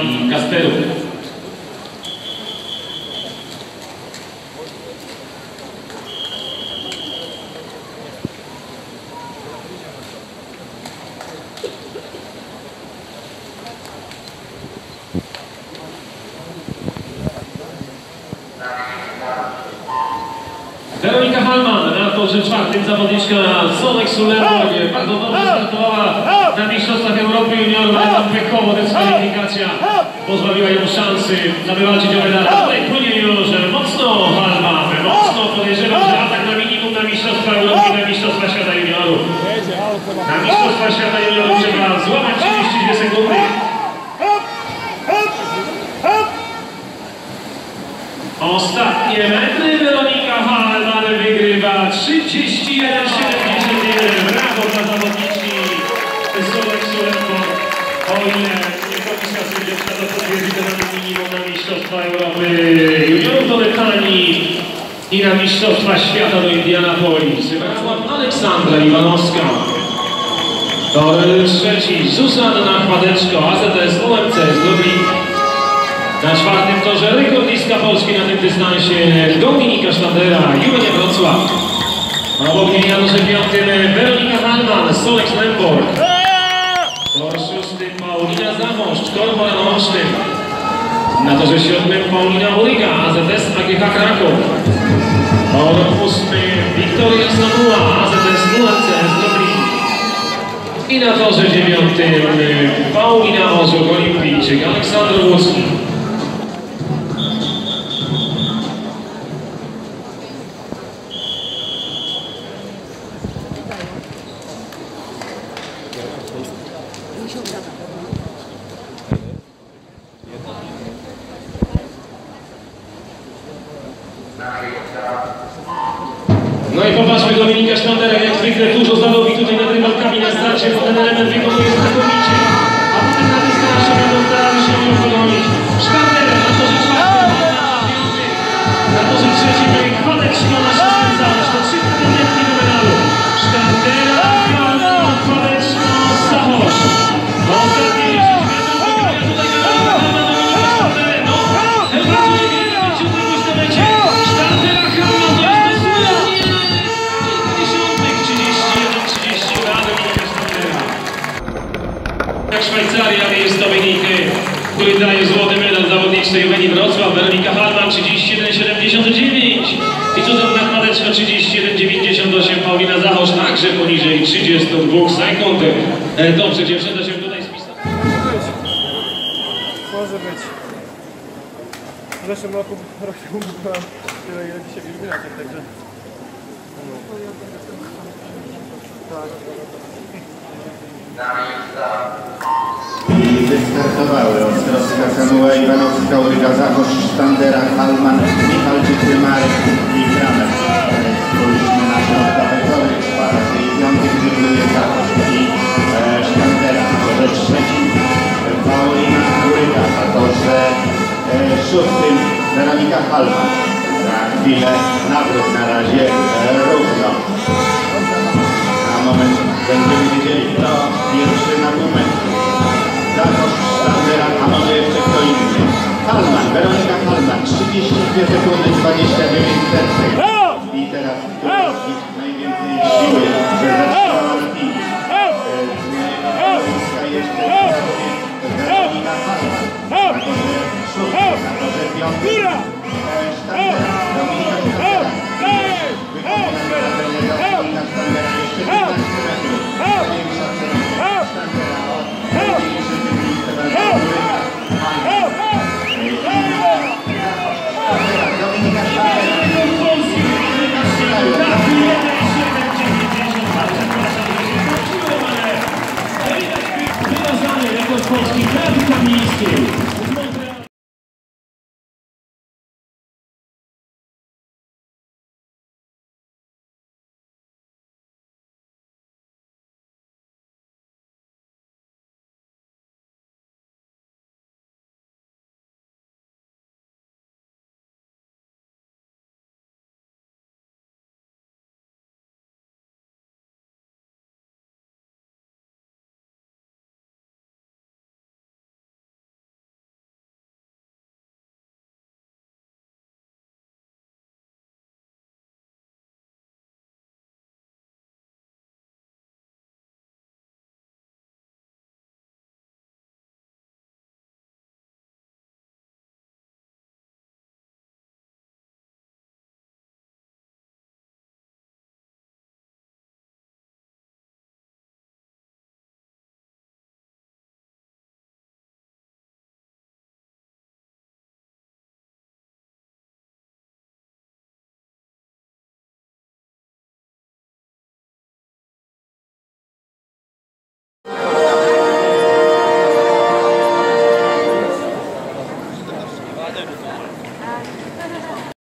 Pani Kasperów. Weronika Hallman na torze czwartym, zawodniczka Solexu Lemborg, bardzo dobrze startowała na Mistrzostwach Europy Juniorów, ale tam pechowo dyskwalifikacja pozbawiła ją szansy, aby walczyć o medal. Tutaj płynie już mocno Hallman, mocno podejrzewam, że atak na minimum na Mistrzostwa Europy, na Mistrzostwa Świata Juniorów. Na Mistrzostwa Świata Juniorów trzeba złamać 32 sekundy. Ostatnie metry Weronika Hallman wygrywa 31-71. Brawo dla zawodniczki Solexu Lemborg. O ile komisja sędziowska to potwierdzi to minimum na Mistrzostwa Europy Juniorów do Letanii i na Mistrzostwa Świata do Indianapolis. Wracław Aleksandra Iwanowska. Tor trzeci Zuzanna Chwadeczko, AZS UMC z Lublin. Na czwartym torze rekordistka Polski na tym dystansie Dominika Sztandera, Julia Wrocław. Obok niej na torze piątym Weronika Hallman, Solex Lemborg. Tor szóstym Paulina Zamoszcz, Kormoran Olsztyn. Na torze siódmym Paulina Uryga, AZS AGH Kraków. Tor ósmy Wiktoria Samuła, AZS UMC z Lublin. I na torze dziewiątym Paulina Orzuk, olimpijczyk Aleksandr Łódzki. No i popatrzmy, Dominika Sztandera jak zwykle dużo zarobi tutaj nad rywalkami na starcie, bo ten element wykonuje znakomicie. A potem na dystansie będą starali się ją dogonić. Sztandera na torze czwartym, na torze trzecim Chwadeczko na szóstym Zamoszcz. To trzy kandydatki do medalu. Sztandera, Chwadeczko, Zamoszcz. Ostatnie 10 metrów wygrywa tutaj Dominika Sztanderę. No, pracuje wiele, będzie utrudnić na mecie. Sztandera, Hallman, Szwajcaria jest Dominik, który daje złoty medal zawodniczce Juwenii Wrocław. Weronika Hallman 31,79 i cudowna Chwadeczka 31,98. Paulina Zachosz także poniżej 32 sekund. Dobrze, dziewczyna się tutaj spisała. Może być. W zeszłym roku byłam tyle, ile dzisiaj w eliminacjach, także... Tak. Wystartowały Ostrowska, Samuła, Iwanowska, Uryga, Zachosz, Sztandera, Hallman, Michalczyk, Marek i Kramer. Spójrzmy na środek tapetowy, czwarty i piąty grybluje Zachosz i Sztandera. Na torze trzecim Paulina Uryga, na torze szóstym Weronika Hallman. Za chwilę nawrót, na razie równo. Na moment będziemy wiedzieli, kto pierwszy na moment. Zachosz, Sztandera, a może jeszcze kto inny. Hallman, Weronika Hallman, 32 sekundy, 29 sercek. I teraz najwięcej siły, że zatrzymała finish. Polska jeszcze Weronika Hallman. Na torze szóstym, na torze piątym. Sztandera, Dominika Sztandera. Wykonana wrażenie Dominika Sztandera, jeszcze 15 metrów. Największa Sztandera od największych miejsc Dominika Wykazany rekord Polski Kraków Kamińskiej.